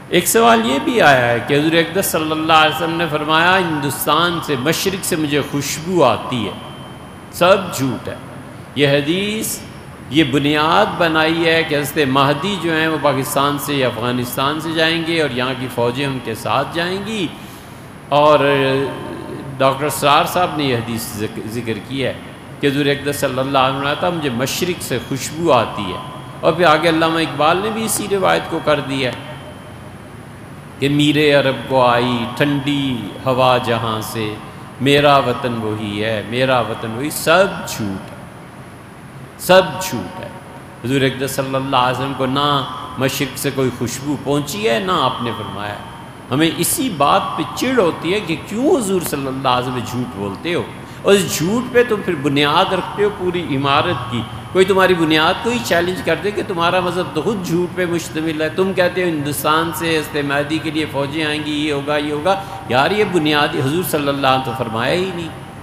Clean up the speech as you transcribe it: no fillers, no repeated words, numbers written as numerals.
ایک سوال یہ بھی آیا ہے کہ حضور اقدس صلی اللہ علیہ وسلم نے فرمایا ہندوستان سے مشرق سے مجھے خوشبو آتی ہے، سب جھوٹ ہے۔ یہ حدیث یہ بنیاد بنائی ہے کہ حضرت مہدی جو ہیں وہ پاکستان سے یا افغانستان سے جائیں گے اور یہاں کی فوجیں ان کے ساتھ جائیں گی، اور ڈاکٹر اسرار صاحب نے یہ حدیث ذکر کی ہے کہ حضور اقدس صلی اللہ علیہ وسلم نے مجھے مشرق سے خوشبو آتی ہے، اور پھر آگے علامہ اقبال نے بھی اسی روایت کو کر دیا ہے کہ میرے عرب کو آئی ٹھنڈی ہوا جہاں سے، میرا وطن وہی ہے، میرا وطن وہی۔ سب جھوٹ ہے، سب جھوٹ ہے۔ حضور اقدس صلی اللہ علیہ وسلم کو نہ مشرق سے کوئی خوشبو پہنچی ہے، نہ آپ نے فرمایا۔ ہمیں اسی بات پہ چڑ ہوتی ہے کہ کیوں حضور صلی اللہ علیہ وسلم جھوٹ بولتے ہو، اور اس جھوٹ پہ تم پھر بنیاد رکھتے ہو پوری عمارت کی۔ کوئی تمہاری بنیاد کو ہی چیلنج کرتے کہ تمہارا مذہب تو خود جھوٹ پہ مشتمل ہے، تم کہتے ہو ہندوستان سے حضرت مہدی کے لیے فوجیں آئیں گی، یہ ہوگا یہ ہوگا۔ یار یہ بنیاد حضور صلی اللہ علیہ وسلم تو فرمایا ہی نہیں۔